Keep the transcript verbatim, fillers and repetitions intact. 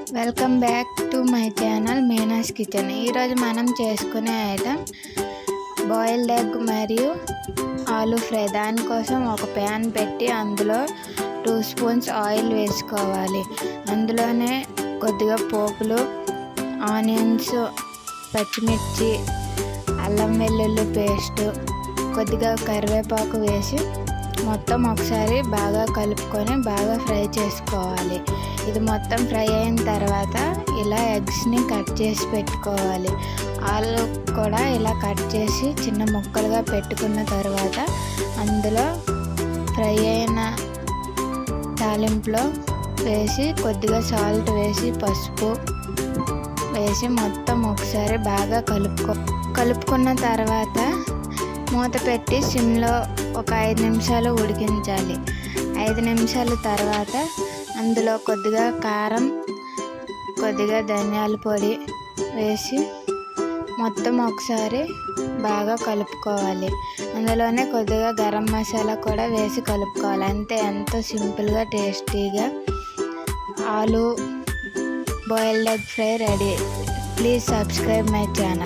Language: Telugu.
Welcome back to my channel Meena's kitchen. ఈరోజు మనం చేసుకునే ఐటమ్ బాయిల్డ్ ఎగ్ మరియు ఆలూ ఫ్రై. దానికోసం ఒక ప్యాన్ పెట్టి అందులో టూ స్పూన్స్ ఆయిల్ వేసుకోవాలి. అందులోనే కొద్దిగా పోపులు, ఆనియన్స్, పచ్చిమిర్చి, అల్లం వెల్లుల్లి పేస్ట్, కొద్దిగా కరివేపాకు వేసి మొత్తం ఒకసారి బాగా కలుపుకొని బాగా ఫ్రై చేసుకోవాలి. ఇది మొత్తం ఫ్రై అయిన తర్వాత ఇలా ఎగ్స్ని కట్ చేసి పెట్టుకోవాలి. ఆలు కూడా ఇలా కట్ చేసి చిన్న ముక్కలుగా పెట్టుకున్న తర్వాత అందులో ఫ్రై అయిన తాలింపులో వేసి కొద్దిగా సాల్ట్ వేసి పసుపు వేసి మొత్తం ఒకసారి బాగా కలుపుకో కలుపుకున్న తర్వాత మూత పెట్టి సిమ్లో ఒక ఐదు నిమిషాలు ఉడికించాలి. ఐదు నిమిషాల తర్వాత అందులో కొద్దిగా కారం, కొద్దిగా ధనియాల పొడి వేసి మొత్తం ఒకసారి బాగా కలుపుకోవాలి. అందులోనే కొద్దిగా గరం మసాలా కూడా వేసి కలుపుకోవాలి. అంతే, ఎంతో సింపుల్గా టేస్టీగా aloo boiled egg fry ready. Please subscribe my channel.